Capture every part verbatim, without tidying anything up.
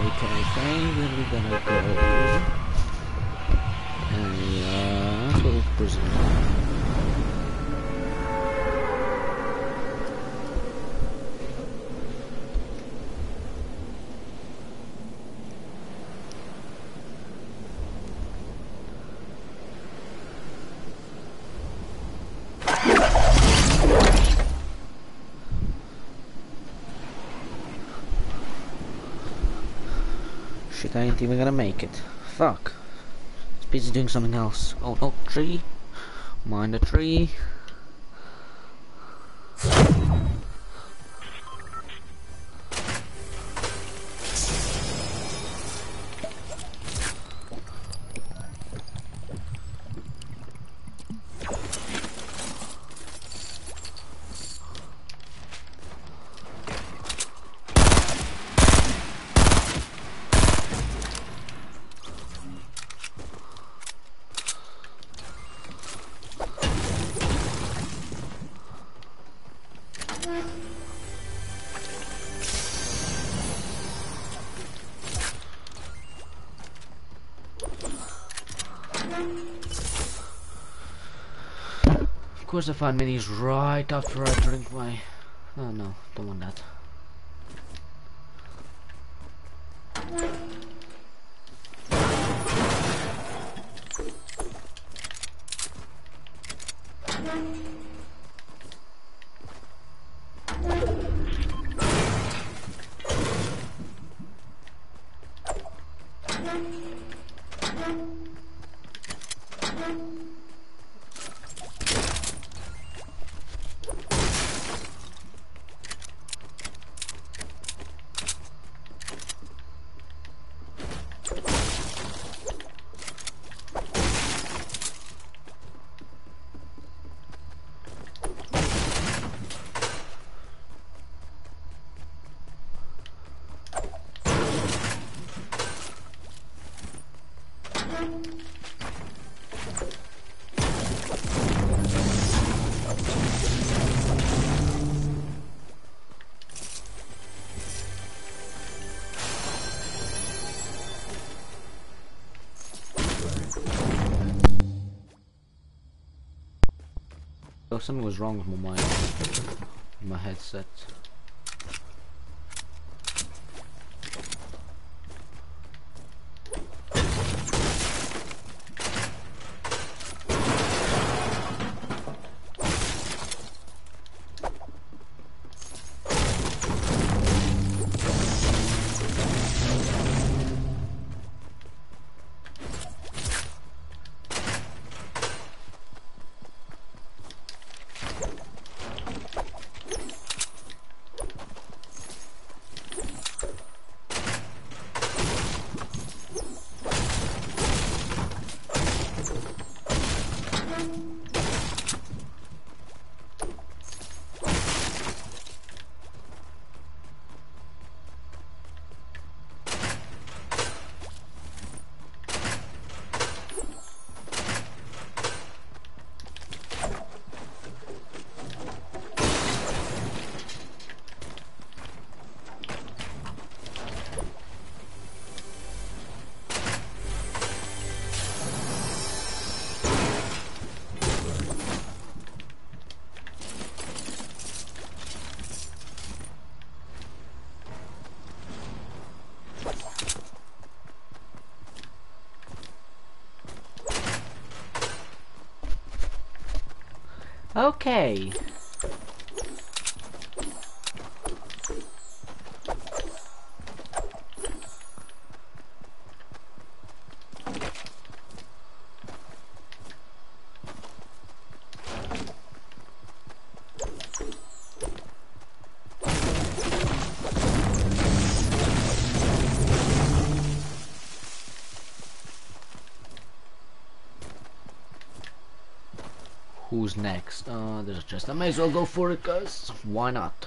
Okay, fine, where we gonna go? And uh, let's go to prison. Shit, I ain't even gonna make it. Fuck. It's busy doing something else. Oh no, tree. Mind the tree. Of course I find minis right after I drink my... Oh no, don't want that. Oh, something was wrong with my mic, my headset. Okay. Who's next? Uh, there's a chest. I may as well go for it, cause why not?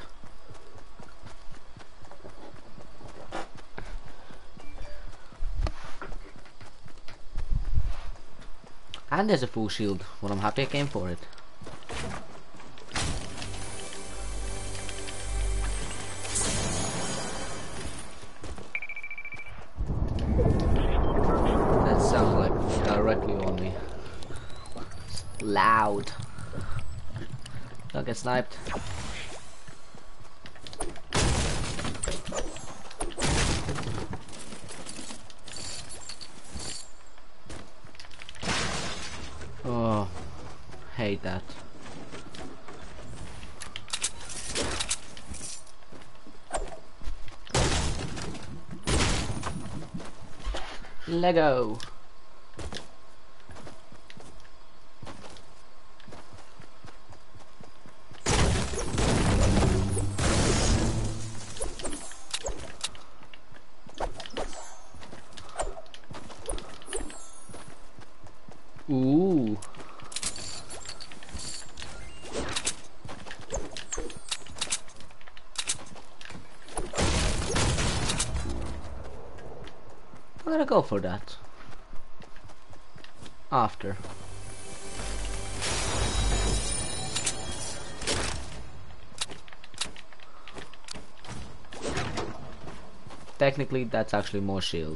And there's a full shield. Well, I'm happy I came for it. loud. Don't get sniped. Oh, hate that. Lego. Ooh. I'm gonna go for that. After. Technically, that's actually more shield.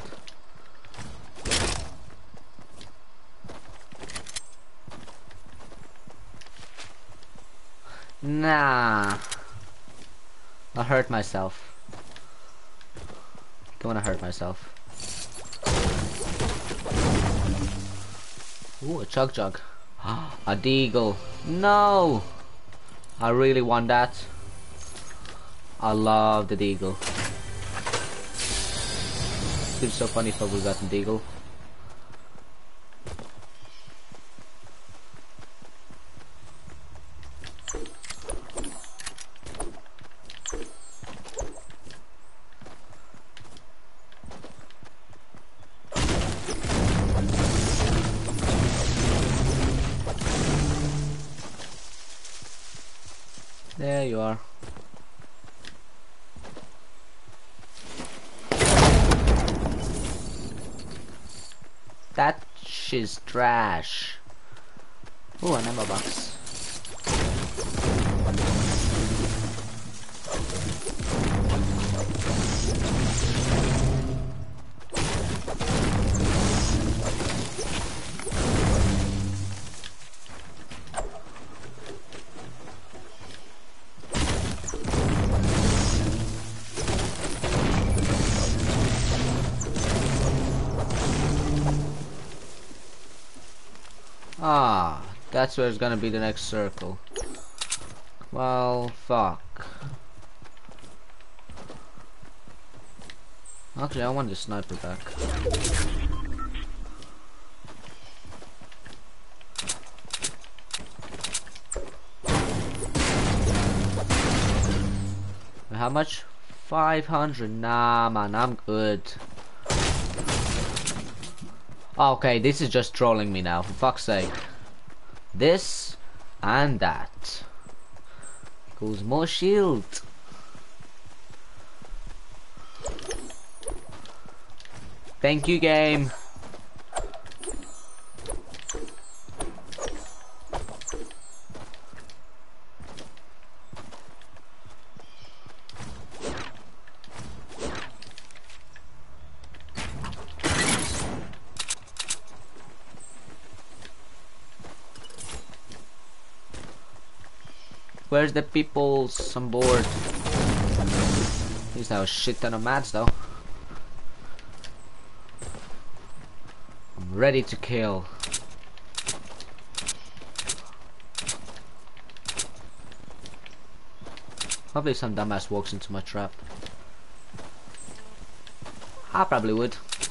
Nah. I hurt myself. Don't wanna hurt myself. Ooh, a chug jug. A deagle. No! I really want that. I love the deagle. It'd be so funny if I would got the deagle. There you are. That shit's trash. Ooh, an ammo box. Ah, that's where it's gonna be the next circle. Well, fuck. Actually, I want the sniper back. How much? five hundred. Nah, man, I'm good. Okay, this is just trolling me now, for fuck's sake. This and that. Goes more shield. Thank you, game. Where's the peoples on board? These have a shit ton of mats though. I'm ready to kill. Hopefully some dumbass walks into my trap. I probably would.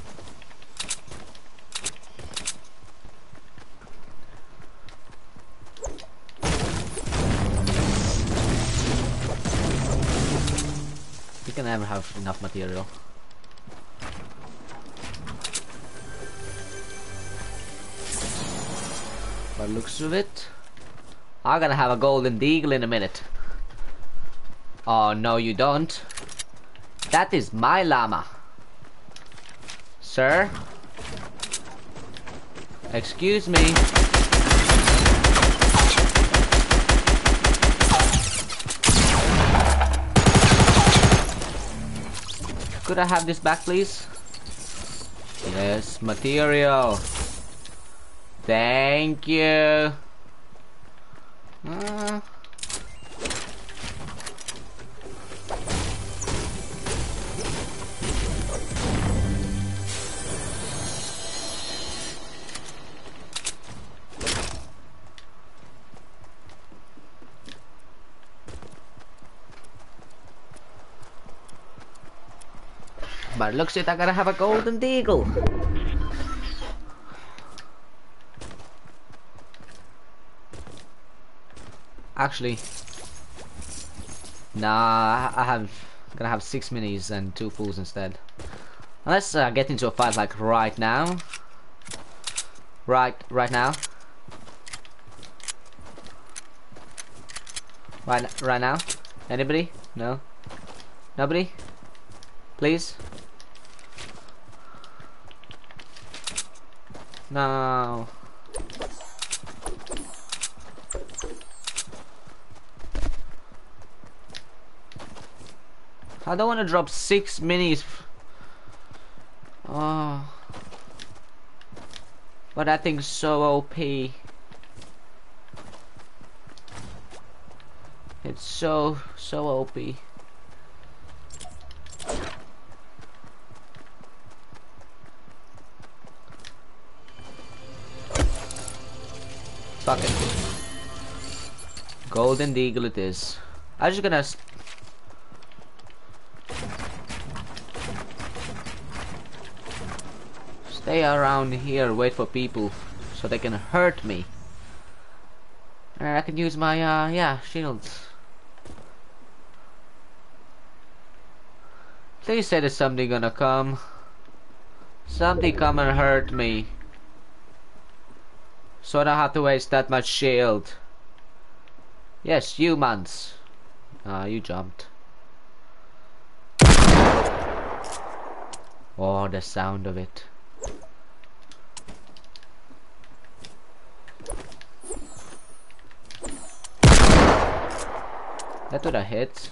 We can never have enough material. By the looks of it, I'm gonna have a golden deagle in a minute. Oh no, you don't. That is my llama, sir. Excuse me. Could I have this back, please? Yes, material. Thank you. Uh, but looks like I gotta have a golden deagle. Actually, nah, I have I'm gonna have six minis and two fools instead. Let's uh, get into a fight like right now. Right, right now. Right, right now. Anybody? No. Nobody? Please. No. I don't want to drop six minis. Oh. But that thing's so O P. It's so, so O P. Fuck it. Golden Deagle it is. I'm just gonna... stay around here, wait for people so they can hurt me. And I can use my, uh, yeah, shields. Please say there's something gonna come. Something come and hurt me. So I don't have to waste that much shield. Yes, humans. Ah, you jumped. Oh, the sound of it. That would have hit.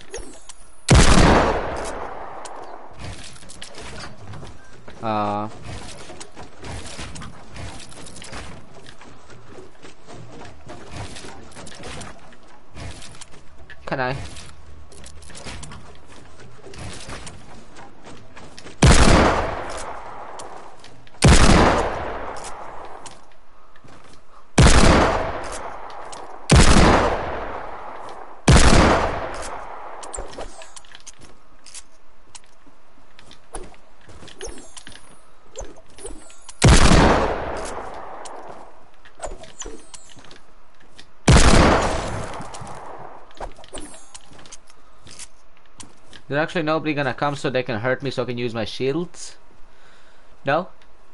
Uh Can I? There's actually nobody gonna come so they can hurt me so I can use my shields? No?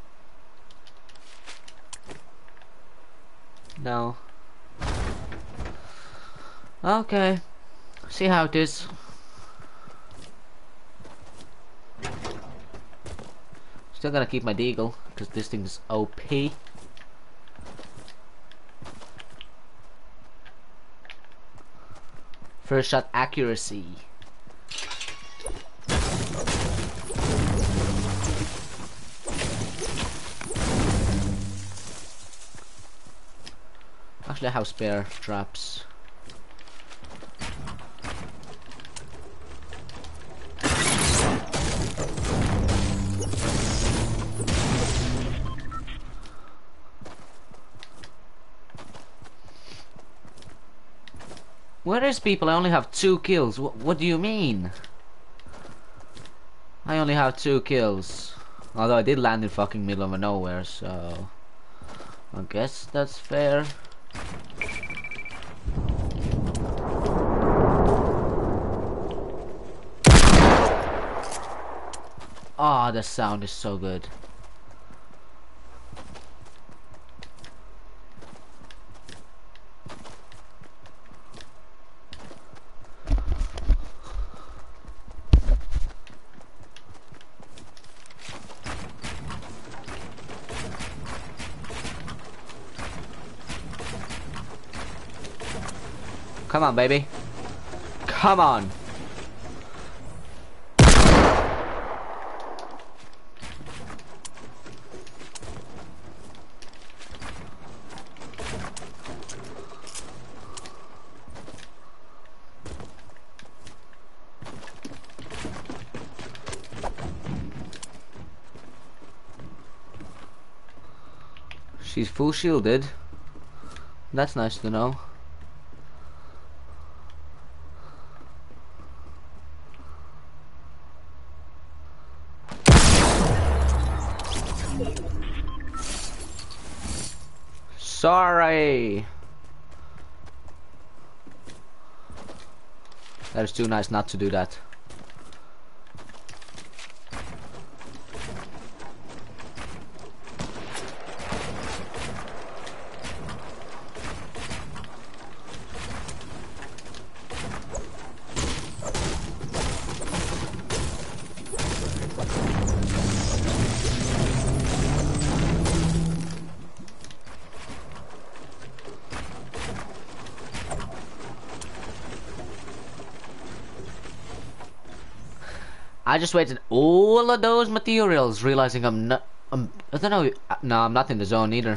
No. Okay. See how it is. Still gonna keep my deagle because this thing's O P. First shot accuracy. Actually, I have spare traps. Where is people? I only have two kills. Wh what do you mean? I only have two kills. Although I did land in fucking middle of nowhere, so I guess that's fair. Ah, oh, the sound is so good. Come on, baby. Come on. She's full shielded. That's nice to know. Sorry. That is too nice not to do that. I just wasted all of those materials, realizing I'm not. I'm, I don't know. No, I'm not in the zone either.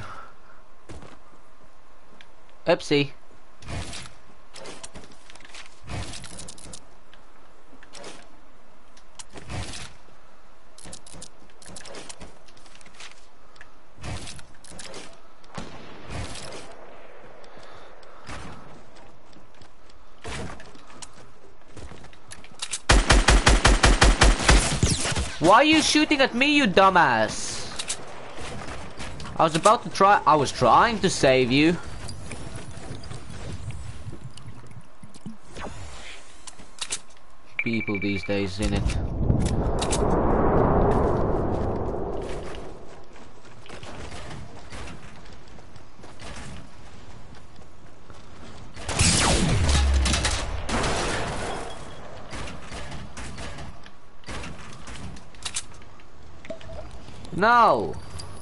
Oopsie. Why are you shooting at me, you dumbass? I was about to try- I was trying to save you. People these days, innit? No!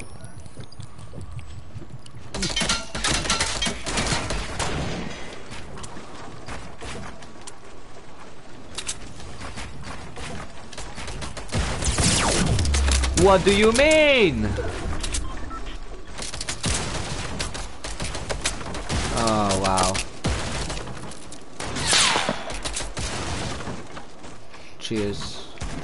What do you mean? Oh, wow. Cheers.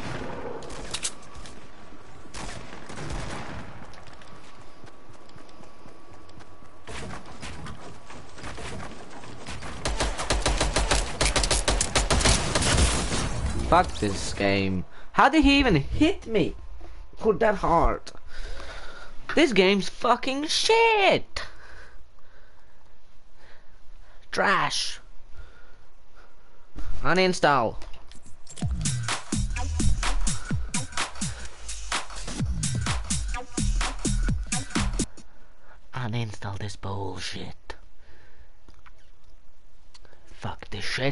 Fuck this game. How did he even hit me? Put that hard. This game's fucking shit. Trash. Uninstall. Uninstall this bullshit. Fuck this shit.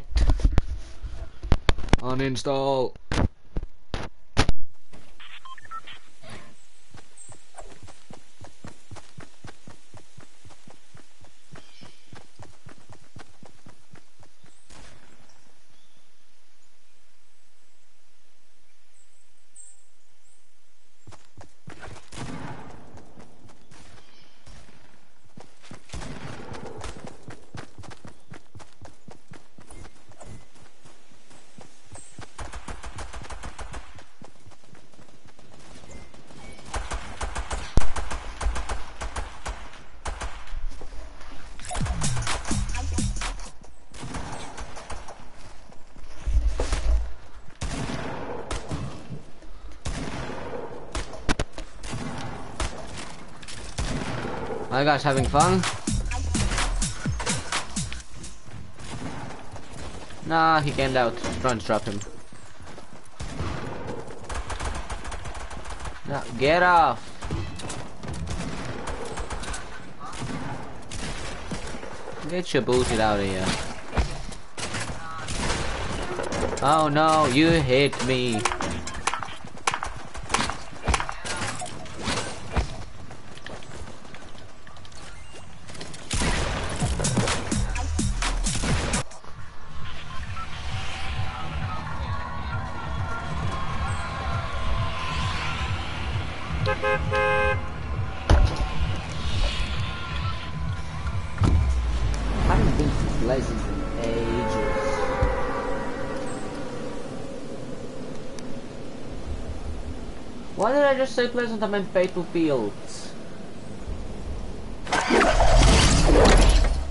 Uninstall. Are you guys having fun? Nah, he came out. Trying to trap him. No, get off! Get your bullshit out of here. Oh no, you hit me. I haven't been to Pleasant in ages. Why did I just say Pleasant? I meant Fatal Fields.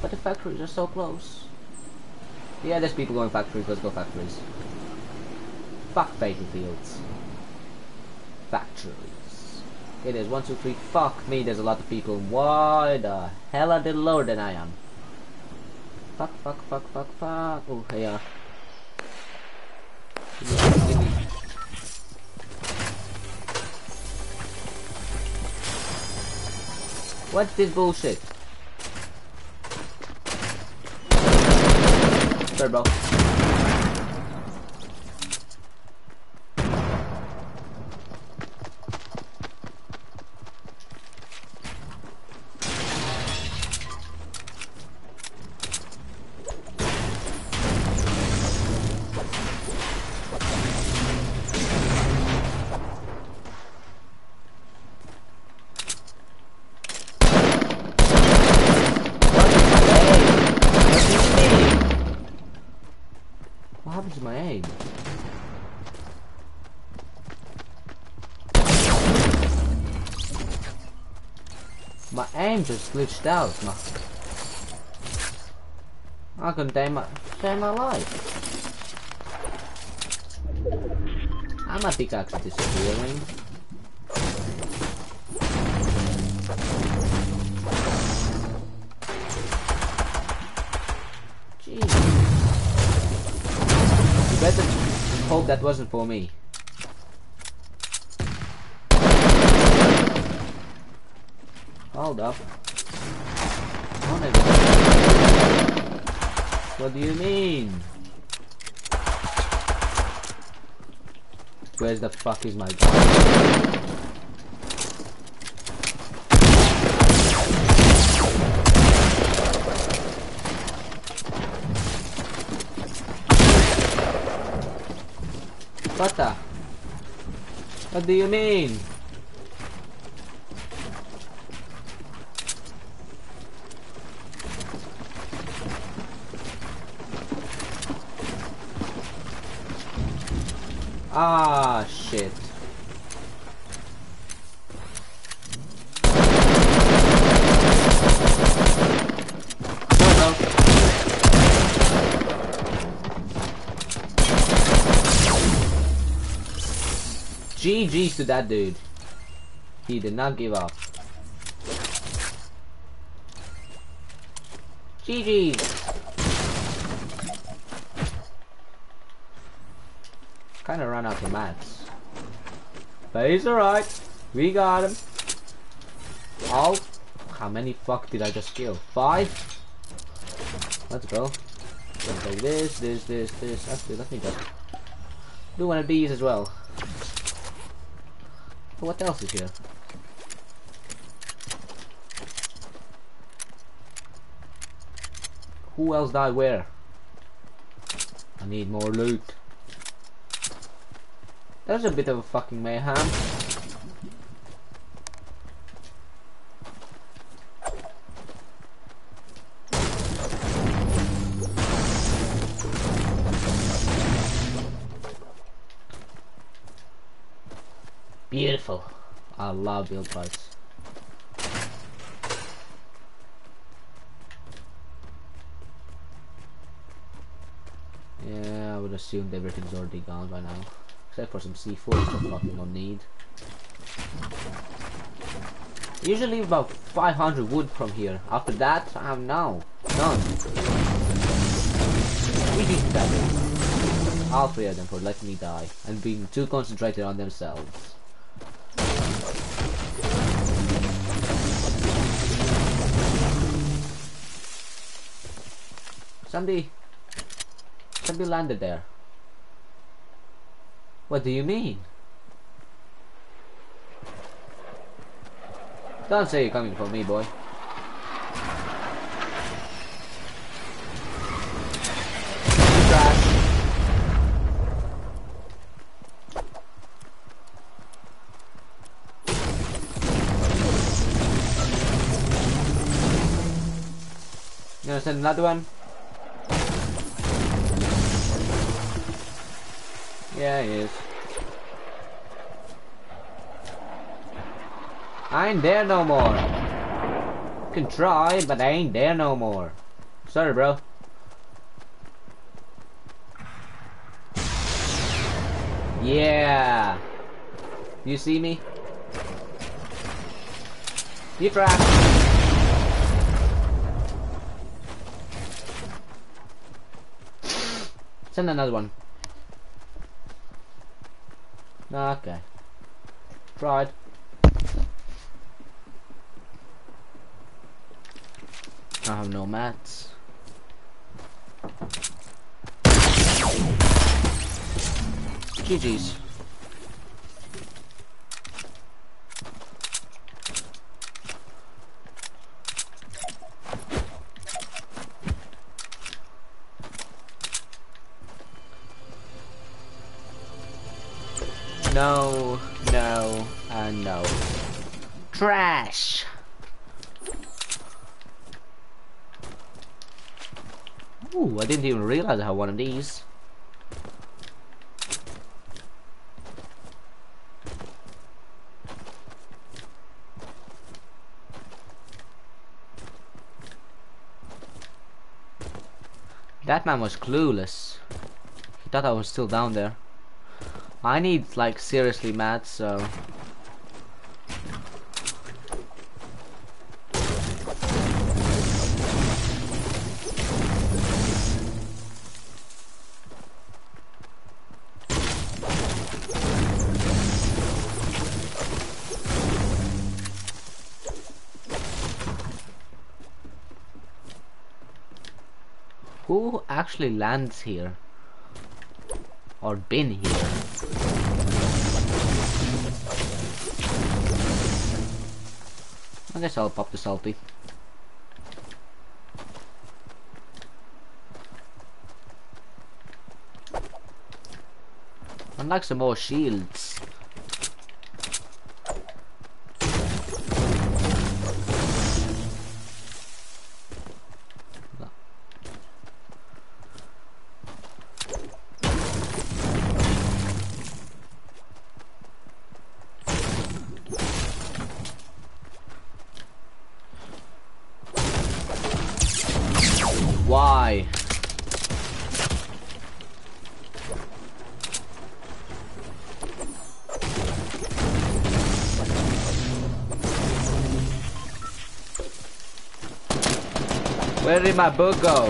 But the factories are so close. Yeah, there's people going factories. Let's go factories. Fuck Fatal Fields. Factories. Okay, there's one, two, three. Fuck me, there's a lot of people. Why the hell are they lower than I am? Fuck, fuck, fuck, fuck, fuck. Oh, hey, uh. Give me, give me. What's this bullshit? Sorry, bro. What happened to my aim? My aim just glitched out. My I couldn't save my, save my life. And my pickaxe is disappearing. Jeez. You better hope that wasn't for me. Hold up. What do you mean? Where's the fuck is my gun? What the? What do you mean? Ah, shit. No, no. G G's to that dude. He did not give up. G G's. Kinda ran out of mats. But he's alright. We got him. Oh. How many fuck did I just kill? Five? Let's go. Gonna take this, this, this, this. Actually, let me just do one of these as well. What else is here? Who else died where? I need more loot. That was a bit of a fucking mayhem. Beautiful. I love build fights. Yeah, I would assume everything's already gone by now. Except for some C four, which I fucking don't need. Usually about five hundred wood from here. After that, I have no. None. We beat that. All three of them for letting me die and being too concentrated on themselves. Somebody... Somebody landed there. What do you mean? Don't say you're coming for me, boy. Trash. You gonna send another one? Yeah, he is. I ain't there no more. You can try, but I ain't there no more. Sorry, bro. Yeah. You see me? You trapped. Send another one. Okay. Tried. I have no mats. G G's. No, no, and no. Trash! Ooh, I didn't even realize I had one of these. That man was clueless. He thought I was still down there. I need, like, seriously mats, so... Who actually lands here? Or been here? I guess I'll pop the salty. I'd like some more shields. Why? Where did my book go?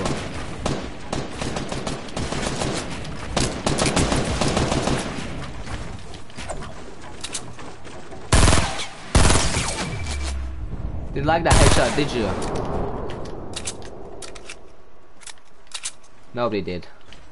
Didn't like that headshot, did you? Nobody did.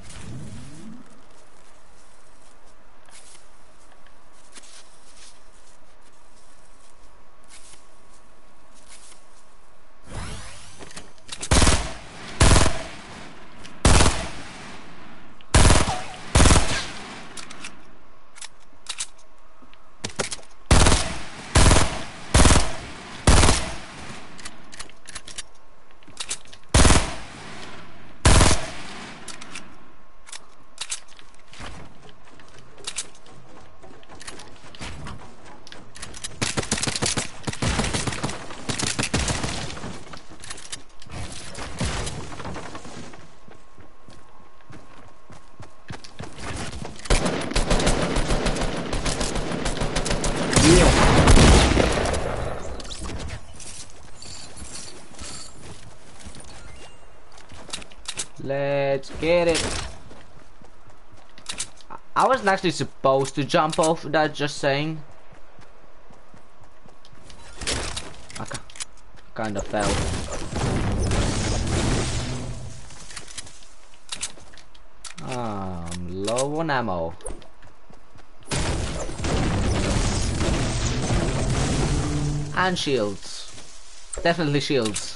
Let's get it. I wasn't actually supposed to jump off that, just saying. I kind of fell. Ah, I'm low on ammo. And shields. Definitely shields.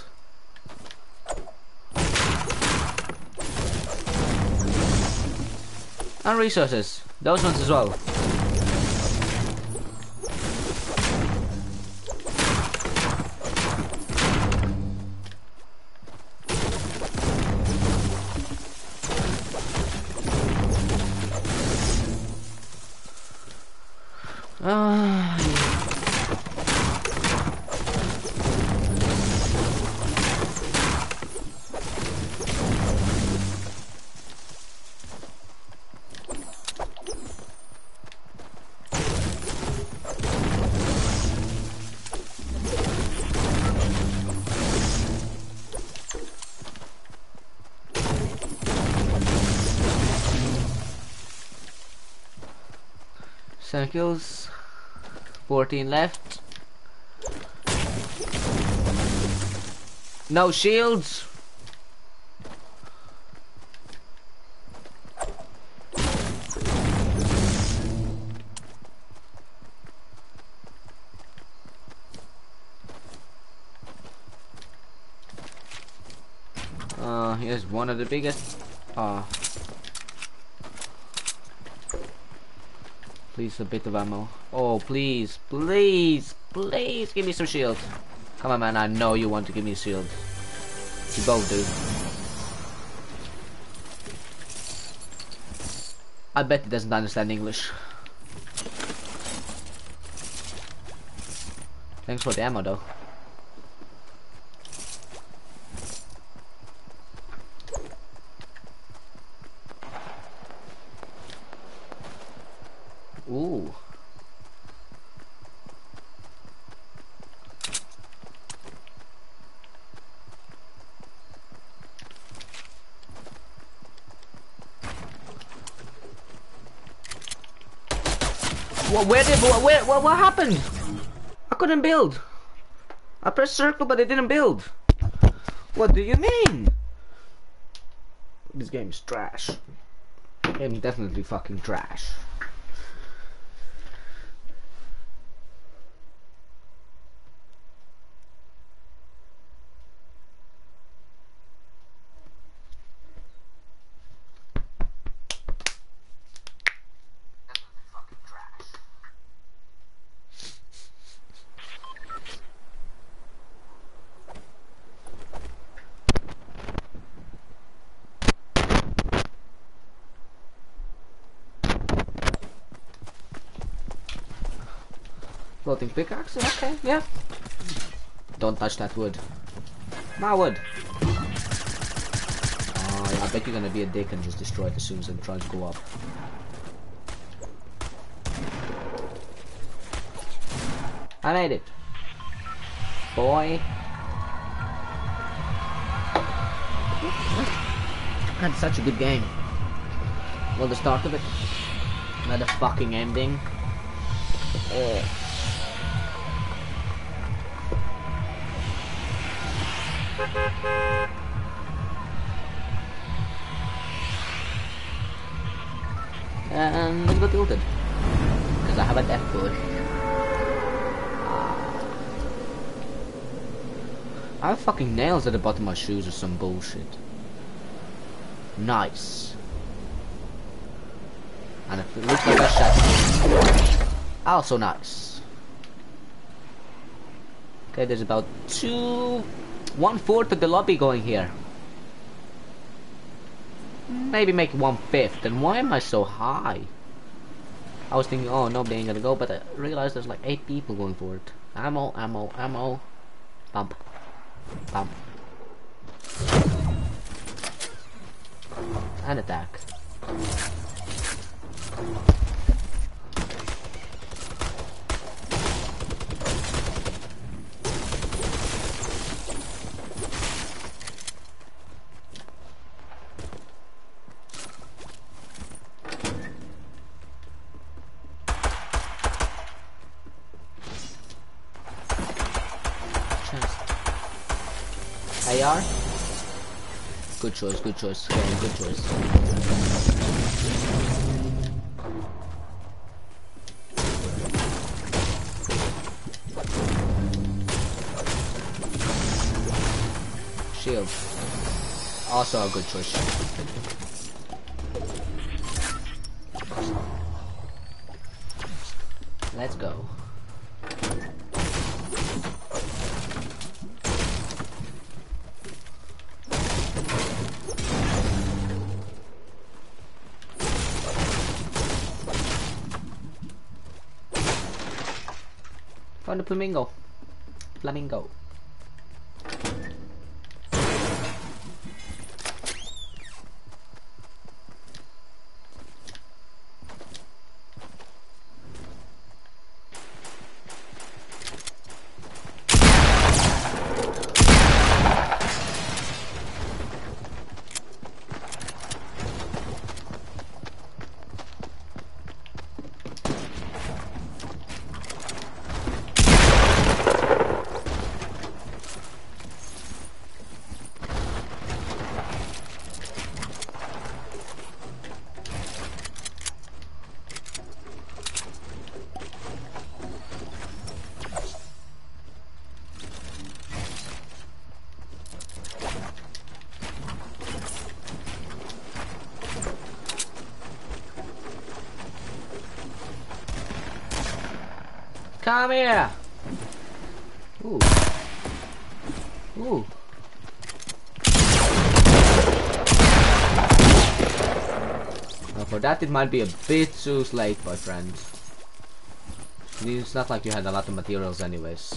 And resources. Those ones as well. Ah. Seven kills. Fourteen left. No shields. Uh, here's one of the biggest. Ah. Uh, please, a bit of ammo. Oh, please, please, please, give me some shield. Come on, man. I know you want to give me a shield. You both do. I bet he doesn't understand English. Thanks for the ammo, though. Ooh. What? Where did? What? Where? What? What happened? I couldn't build. I pressed circle, but it didn't build. What do you mean? This game is trash. This game is definitely fucking trash. Floating pickaxe? Okay, yeah. Don't touch that wood. My wood. Oh, yeah, I bet you're gonna be a dick and just destroy it as soon as it tries to go up. I made it. Boy. That's such a good game. Well, the start of it. Not the fucking ending. Oh. And let's go tilted. Because I have a death push. I have fucking nails at the bottom of my shoes or some bullshit. Nice. And it looks like I shot. Also nice. Okay, there's about two... One fourth of the lobby going here. Maybe make one fifth. And why am I so high? I was thinking, oh, nobody ain't gonna go, but I realized there's like eight people going for it. Ammo, ammo, ammo. Pump. Pump. And attack. A R? Good choice, good choice, yeah, good choice. Shield. Also a good choice. Let's go. Found a flamingo. Flamingo. Come here! Ooh. Ooh. Well, for that it might be a bit too late, my friends. It's not like you had a lot of materials anyways.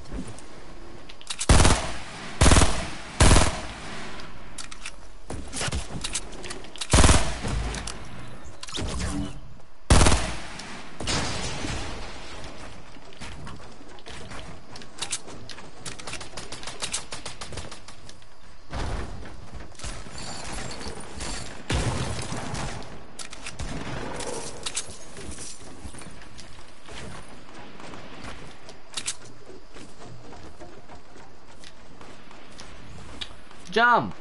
Jump!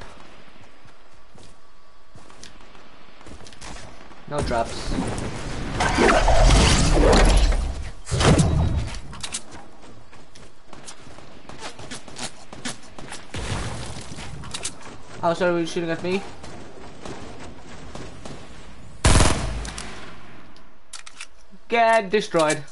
No traps. Oh, sorry, were you shooting at me? Get destroyed.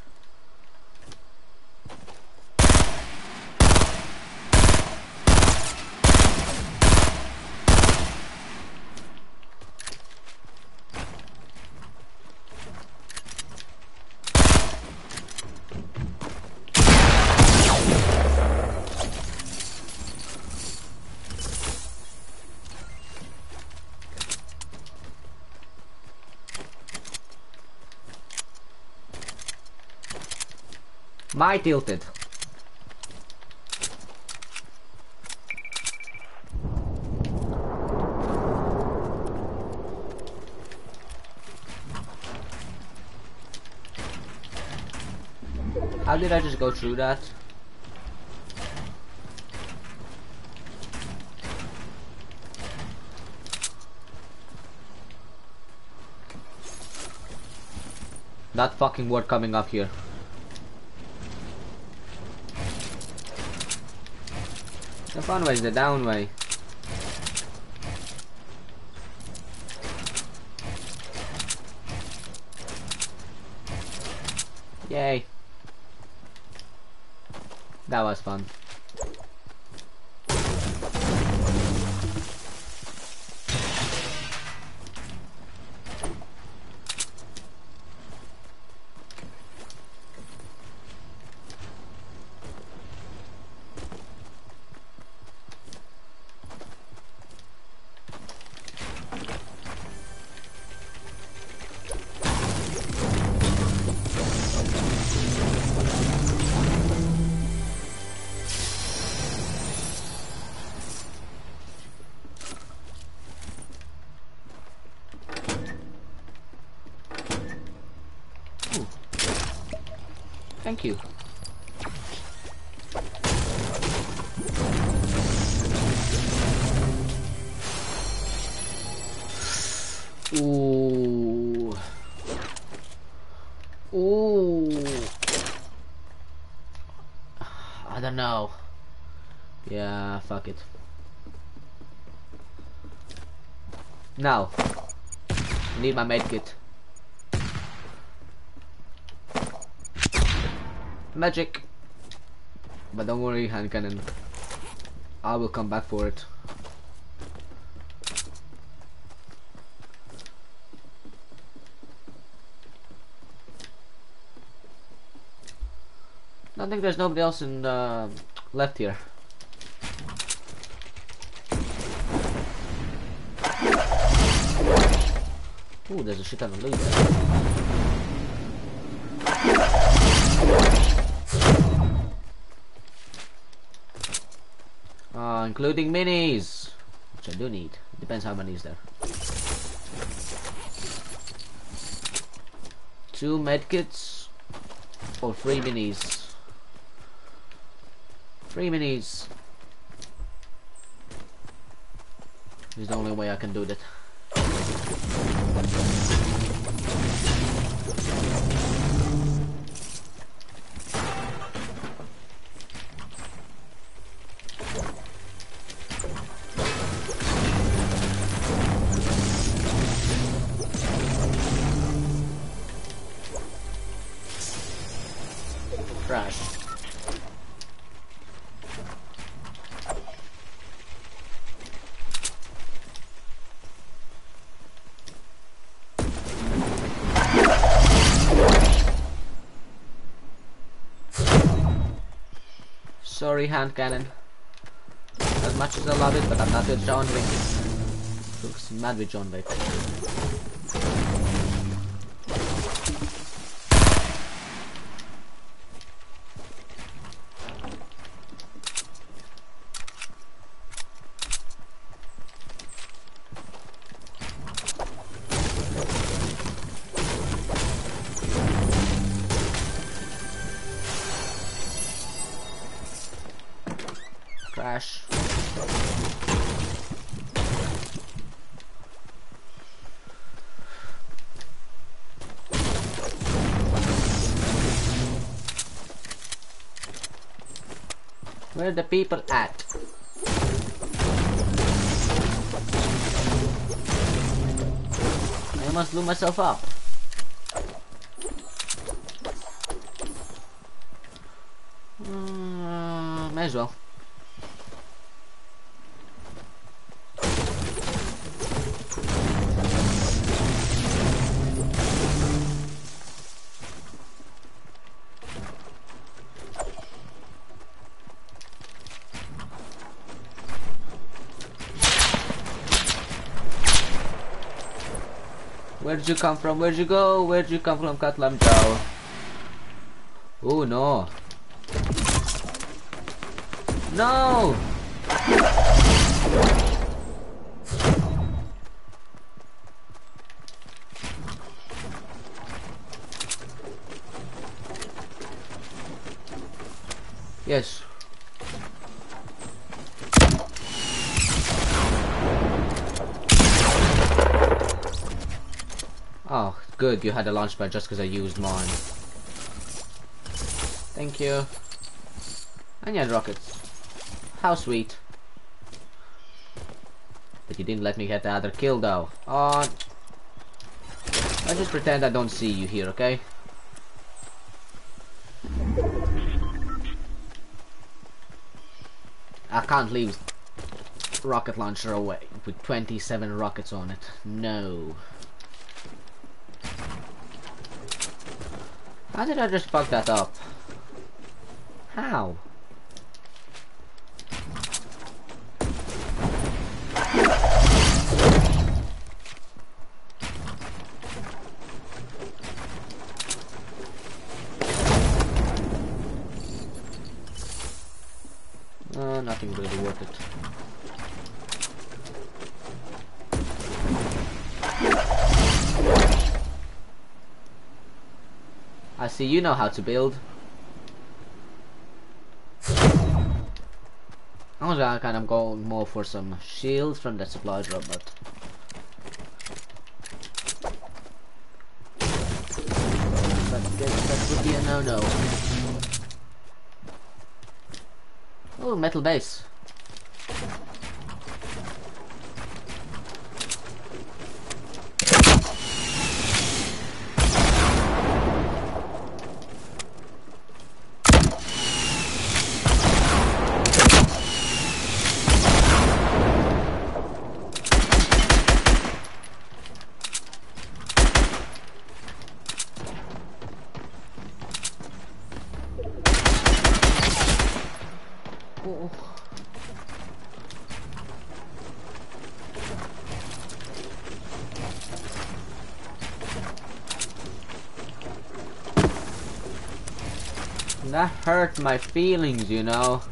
My tilted. How did I just go through that? Not fucking word coming up here. The fun way is the down way. Yay. That was fun. Thank you. Ooh. Ooh. I don't know. Yeah, fuck it. Now, I need my medkit. Magic. But don't worry, hand cannon. I will come back for it. I think there's nobody else in uh, left here. Ooh, there's a shit ton of loot there. Uh, including minis, which I do need. Depends how many is there. Two medkits or three minis. Three minis is the only way I can do that. rotary hand cannon. As much as I love it, but I'm not with John Wick. Looks mad with John Wick. Crash. Where are the people at? I must blew myself up. Uh, may as well. Where'd you come from? Where'd you go? Where'd you come from, Katlam Chow? Oh no. No! Yes. Oh, good, you had a launch pad just because I used mine. Thank you. And you had rockets. How sweet. But you didn't let me get the other kill though. Oh, I just pretend I don't see you here, okay? I can't leave rocket launcher away with twenty-seven rockets on it. No. How did I just fuck that up? How? Uh, nothing really worth it. I see you know how to build. I was uh, kind of going more for some shields from the supply drop, but that, that would be a no-no. Oh, metal base. Oh. That hurt my feelings, you know.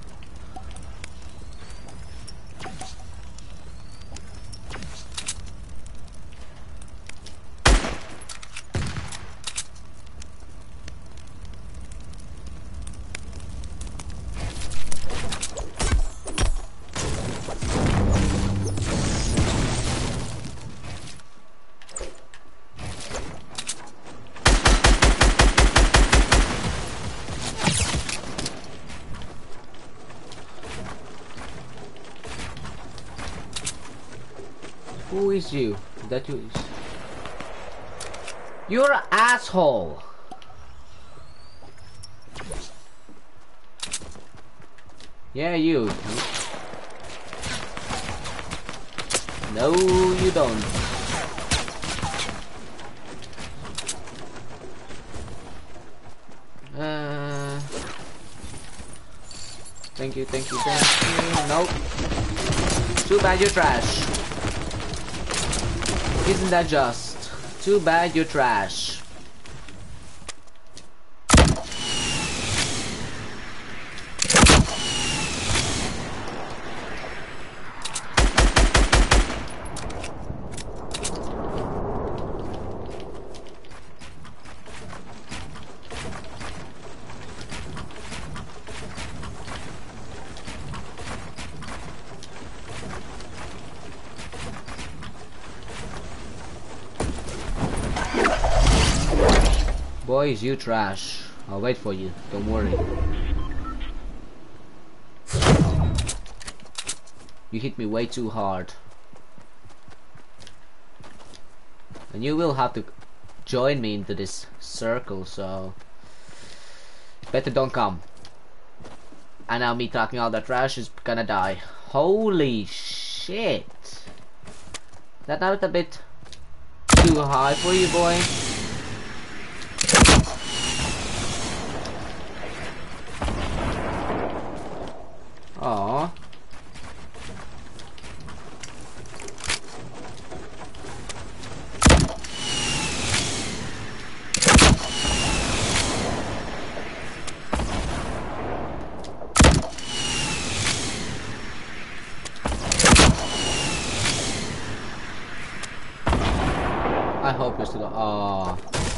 Who is you? That you is. You're an asshole. Yeah, you. No, you don't. Uh. Thank you, thank you, thank you. Nope. Too bad you're trash. Isn't that just? Too bad you're trash. Boys, you trash. I'll wait for you. Don't worry. You hit me way too hard. And you will have to join me into this circle, so better don't come. And now me talking all that trash is gonna die. Holy shit. That not a bit too high for you, boy? Aww. I hope you're still. Aww.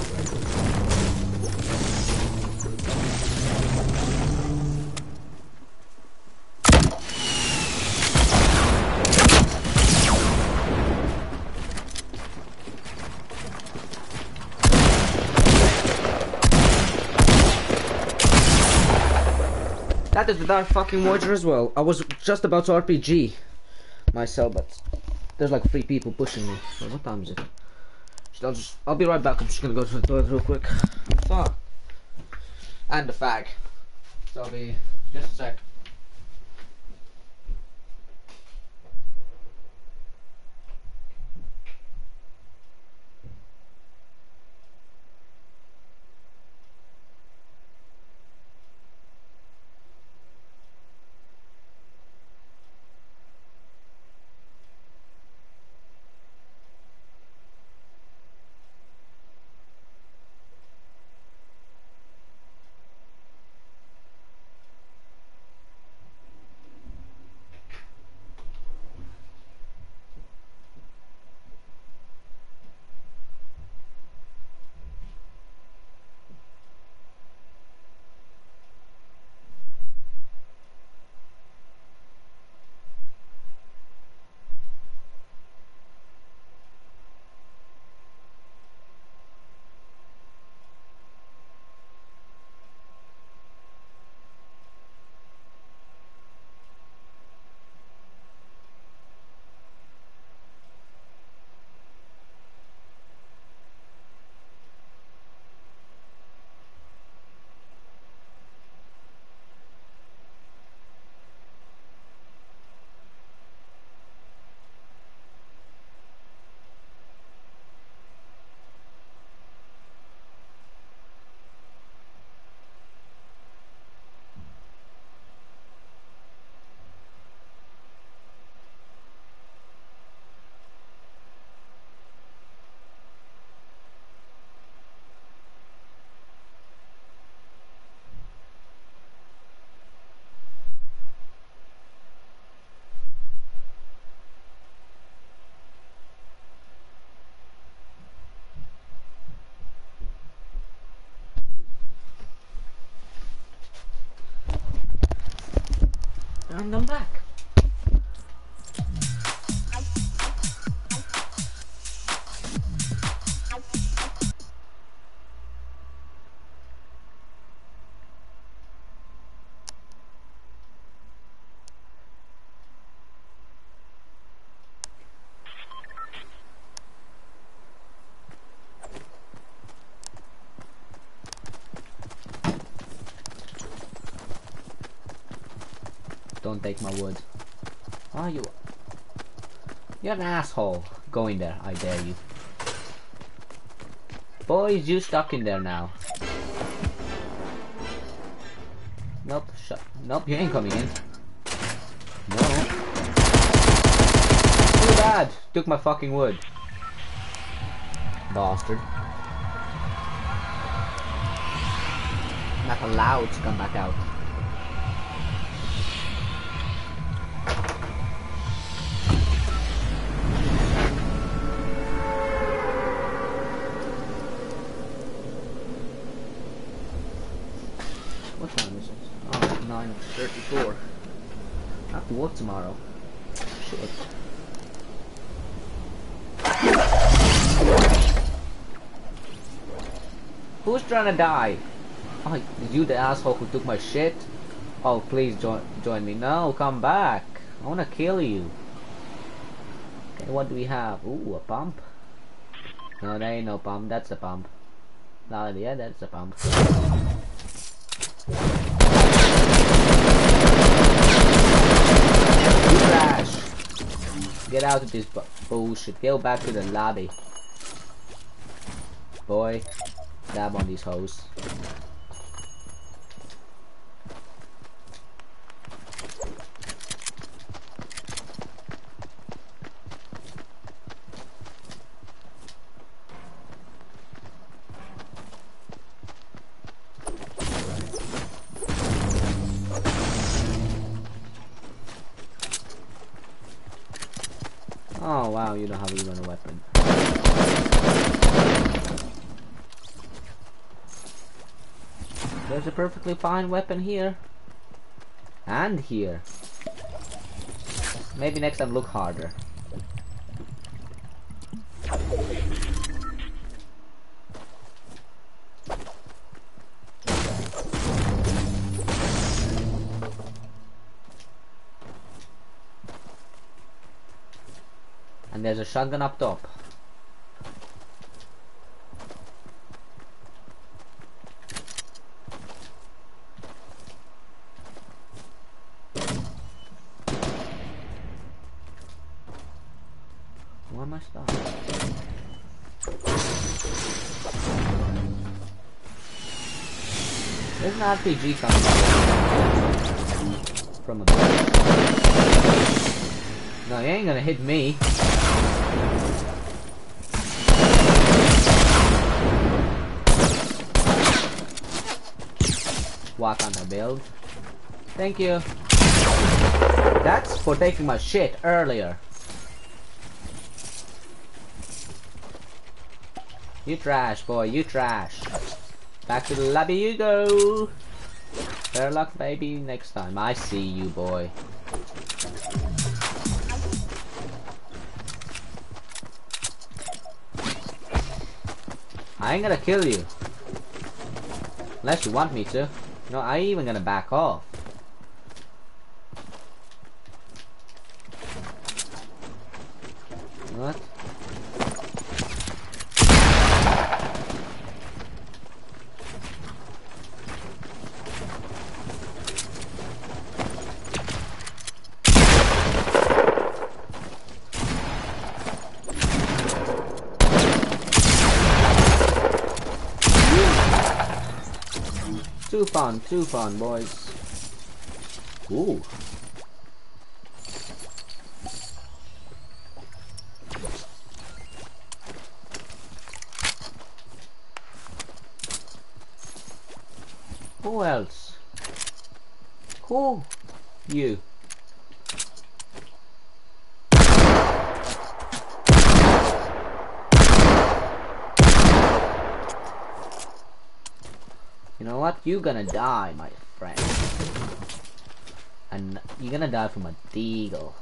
That is the Dark fucking Voyager as well. I was just about to R P G myself, but there's like three people pushing me. So what time is it? I'll just, I'll be right back. I'm just gonna go to the toilet real quick. Fuck. And the fag. So I'll be just a sec. And I'm back. Don't take my wood. Oh, you... You're an asshole. Go in there, I dare you. Boys, you stuck in there now. Nope, shut. Nope, you ain't coming in. No. Too bad. Took my fucking wood. Bastard. Not allowed to come back out. What time is it? Oh, nine thirty-four. I have to work tomorrow. Shit. Who's trying to die? Oh, you the asshole who took my shit? Oh, please join join me. No, come back. I wanna kill you. Okay, what do we have? Ooh, a pump. No, there ain't no pump. That's a pump. No, yeah, that's a pump. You trash. Get out of this bu bullshit. Go back to the lobby. Boy, dab on these hoes. Oh wow, you don't have even a weapon. There's a perfectly fine weapon here. And here. Maybe next time look harder. And there's a shotgun up top. Where am I stopped? There's an R P G coming from a bush. No, he ain't gonna hit me. Why can't I build? Thank you. That's for taking my shit earlier. You trash, boy, you trash. Back to the lobby you go. Better luck, baby, next time. I see you, boy. I ain't gonna kill you. Unless you want me to. No, I ain't even gonna back off. What? Too fun, too fun, boys. Ooh. Who else? Who? You. You know what? You're gonna die, my friend. And you're gonna die from a deagle.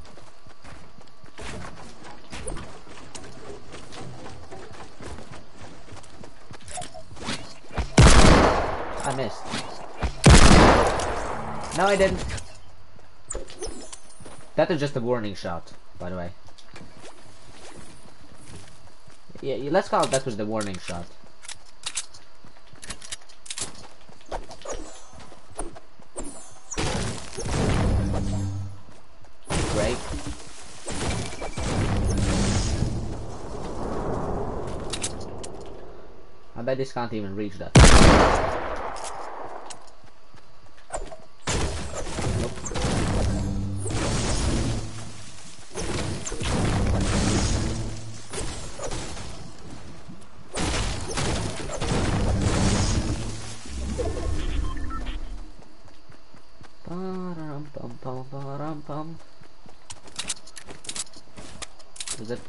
I missed. No, I didn't. That is just a warning shot, by the way. Yeah, yeah, let's call it that was the warning shot. Great. I bet this can't even reach that.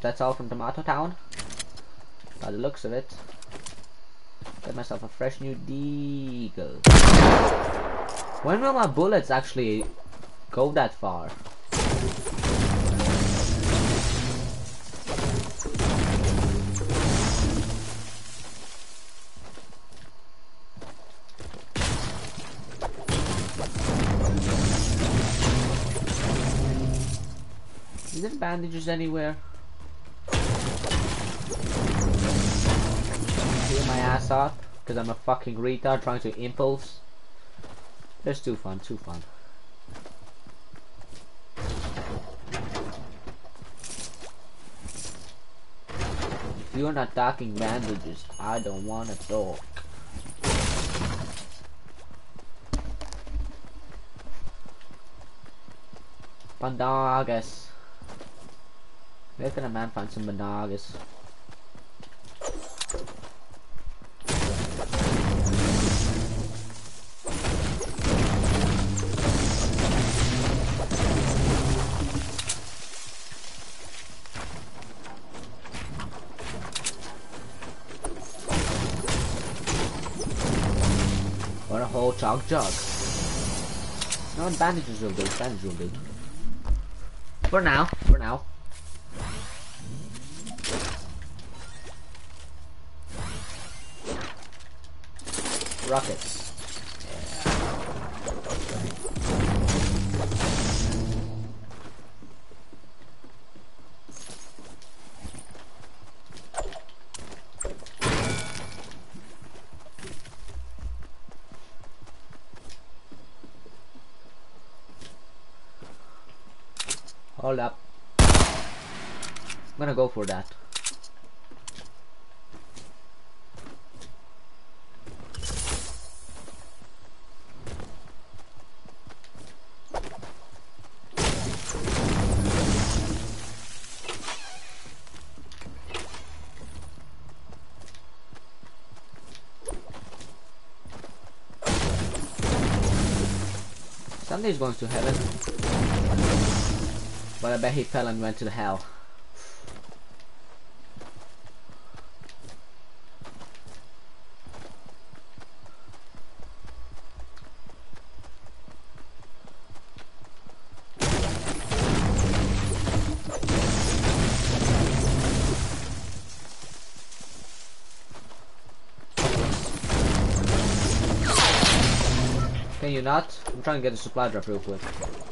that's all from Tomato Town. By the looks of it. Get myself a fresh new deagle. When will my bullets actually go that far? Is there bandages anywhere? Heal my ass off because I'm a fucking retard trying to impulse. That's too fun, too fun. If you're not talking bandages, I don't wanna talk. Bandagas. Where can a man find some bandagas? Or a whole chug jug. No, bandages will do, bandages will do. For now, for now. Rockets. Hold up. I'm gonna go for that. Sunday's going to heaven. But I bet he fell and went to the hell. Can you not? I'm trying to get a supply drop real quick.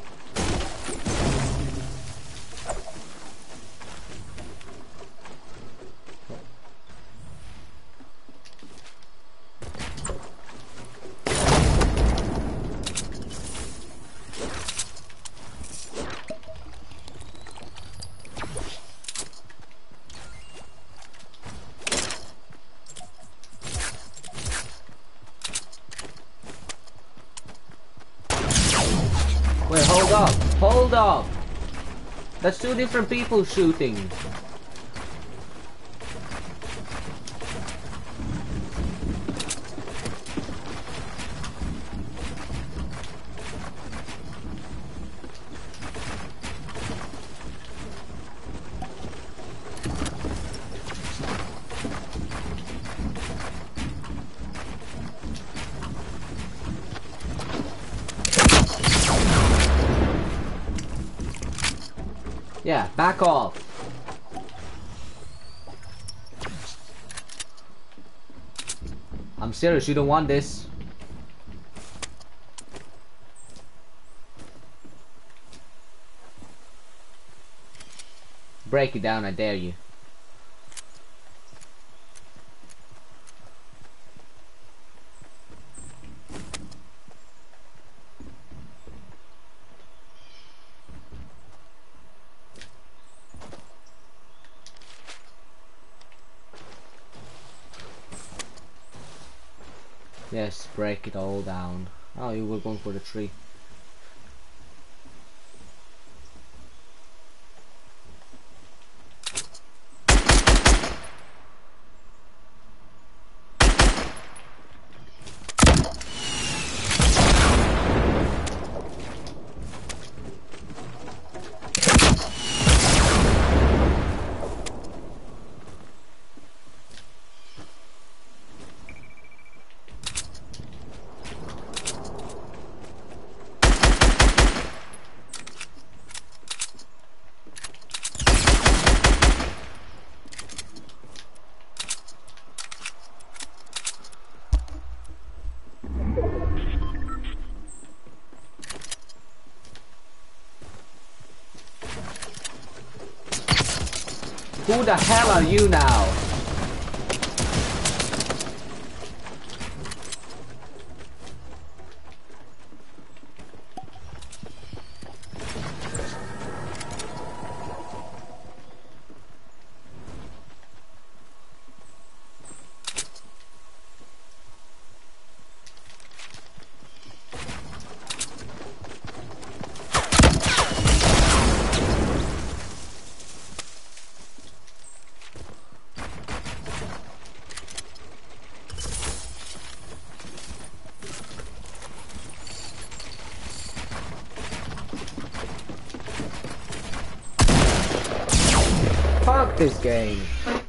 Wait, hold up, hold up. That's two different people shooting. Yeah, back off. I'm serious, you don't want this. Break it down, I dare you. Yes, break it all down. Oh, you were going for the tree. Who the hell are you now? Fuck this game.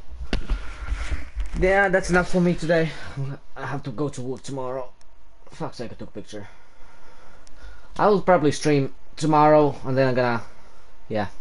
Yeah, that's enough for me today. I have to go to work tomorrow. Fuck's sake, I took a picture. I will probably stream tomorrow and then I'm gonna, yeah.